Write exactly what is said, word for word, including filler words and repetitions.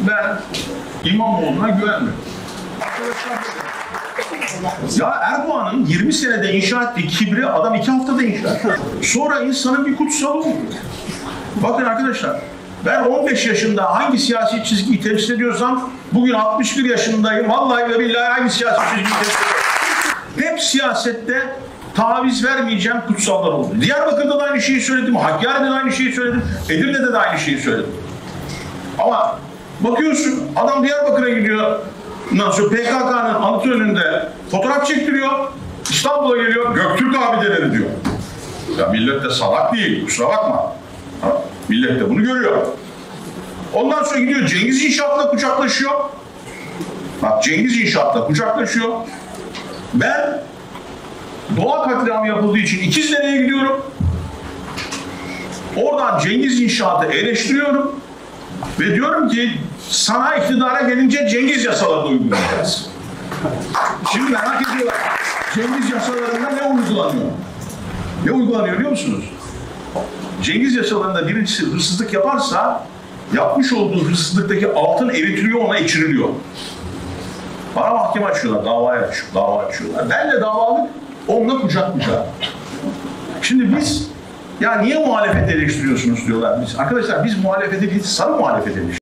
ben İmamoğlu'na güvenmiyorum. Ya Erdoğan'ın yirmi senede inşa ettiği kibri adam iki haftada inşa etti. Sonra insanın bir kutsalı oluyor. Bakın arkadaşlar, ben on beş yaşında hangi siyasi çizgiyi temsil ediyorsam bugün altmış bir yaşındayım. Vallahi ve billahi hangi siyasi çizgiyi temsil ediyorum. Hep siyasette taviz vermeyeceğim kutsallar oldu. Diyarbakır'da da aynı şeyi söyledim, Hakkari'de de aynı şeyi söyledim, Edirne'de de aynı şeyi söyledim. Ama bakıyorsun adam Diyarbakır'a gidiyor, ondan sonra P K K'nın anıtı önünde fotoğraf çektiriyor, İstanbul'a geliyor, Göktürk abideleri diyor. Ya millet de salak değil, kusura bakma. Ha, millet de bunu görüyor. Ondan sonra gidiyor Cengiz İnşaat'la kucaklaşıyor. Bak Cengiz İnşaat'la kucaklaşıyor. Ben doğa katliamı yapıldığı için İkizdere'ye gidiyorum. Oradan Cengiz İnşaat'ı eleştiriyorum. Ve diyorum ki sana iktidara gelince Cengiz yasalarını uygulayacağız. Şimdi merak ediyorlar. Cengiz yasalarında ne uygulanıyor? Ne uygulanıyor biliyor musunuz? Cengiz yasalarında birincisi hırsızlık yaparsa yapmış olduğu hırsızlıktaki altın eritiliyor, ona içiriliyor. Bana mahkeme açıyorlar, davaya açıyor, dava açıyorlar. Ben de davalık onunla kucak kucağa. Şimdi biz ya niye muhalefeti eleştiriyorsunuz diyorlar biz. Arkadaşlar biz muhalefeti biz sarı muhalefet eleştiriyoruz.